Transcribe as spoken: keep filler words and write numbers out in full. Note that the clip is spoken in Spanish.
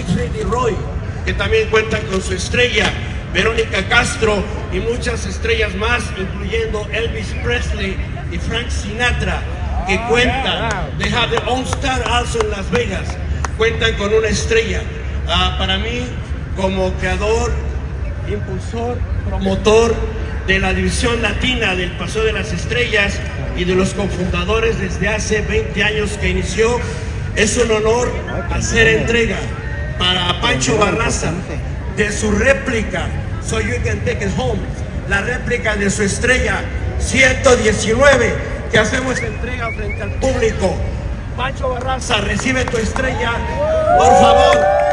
Freddy Roy, que también cuentan con su estrella, Verónica Castro y muchas estrellas más, incluyendo Elvis Presley y Frank Sinatra, que cuentan. They have their own star also en Las Vegas. Cuentan con una estrella. Uh, para mí, como creador, impulsor, promotor de la división latina del Paseo de las Estrellas y de los cofundadores desde hace veinte años que inició, es un honor hacer entrega para Pancho Barraza de su réplica, So You Can Take It Home, la réplica de su estrella ciento diecinueve, que hacemos entrega frente al público. Pancho Barraza, recibe tu estrella, por favor.